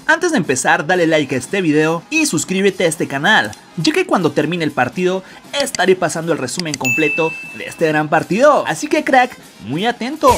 Antes de empezar, dale like a este video y suscríbete a este canal, ya que cuando termine el partido estaré pasando el resumen completo de este gran partido, así que crack, muy atento.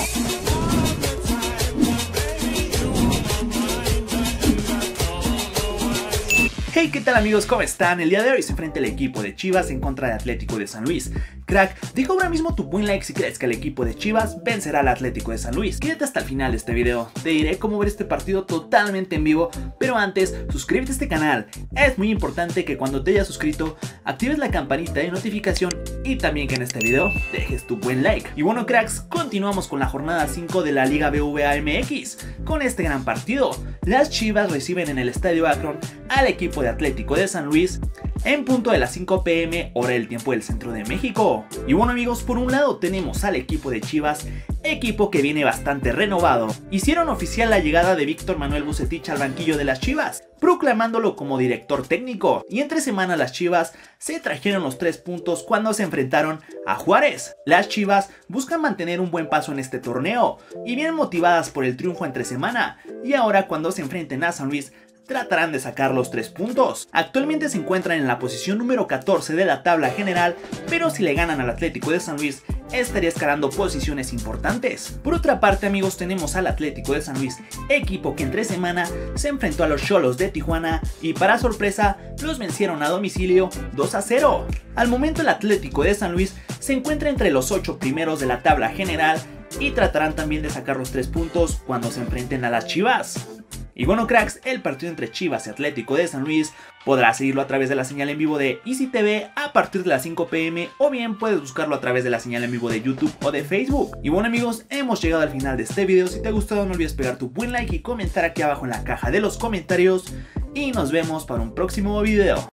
Hey, ¿qué tal amigos? ¿Cómo están? El día de hoy se enfrenta el equipo de Chivas en contra de Atlético de San Luis. Crack, deja ahora mismo tu buen like si crees que el equipo de Chivas vencerá al Atlético de San Luis. Quédate hasta el final de este video, te diré cómo ver este partido totalmente en vivo, pero antes, suscríbete a este canal. Es muy importante que cuando te hayas suscrito, actives la campanita de notificación y también que en este video dejes tu buen like. Y bueno cracks, continuamos con la jornada 5 de la Liga BBVA MX. Con este gran partido, las Chivas reciben en el Estadio Akron al equipo de Atlético de San Luis en punto de las 5 p.m. hora del tiempo del centro de México. Y bueno amigos, por un lado tenemos al equipo de Chivas, equipo que viene bastante renovado. Hicieron oficial la llegada de Víctor Manuel Bucetich al banquillo de las Chivas, proclamándolo como director técnico, y entre semana las Chivas se trajeron los 3 puntos cuando se enfrentaron a Juárez. Las Chivas buscan mantener un buen paso en este torneo y vienen motivadas por el triunfo entre semana, y ahora cuando se enfrenten a San Luis tratarán de sacar los 3 puntos. Actualmente se encuentran en la posición número 14 de la tabla general, pero si le ganan al Atlético de San Luis estaría escalando posiciones importantes. Por otra parte amigos, tenemos al Atlético de San Luis, equipo que entre semana se enfrentó a los Xolos de Tijuana y para sorpresa los vencieron a domicilio 2-0. Al momento el Atlético de San Luis se encuentra entre los 8 primeros de la tabla general y tratarán también de sacar los 3 puntos cuando se enfrenten a las Chivas. Y bueno cracks, el partido entre Chivas y Atlético de San Luis podrás seguirlo a través de la señal en vivo de Easy TV a partir de las 5 p.m. o bien puedes buscarlo a través de la señal en vivo de YouTube o de Facebook. Y bueno amigos, hemos llegado al final de este video. Si te ha gustado no olvides pegar tu buen like y comentar aquí abajo en la caja de los comentarios y nos vemos para un próximo video.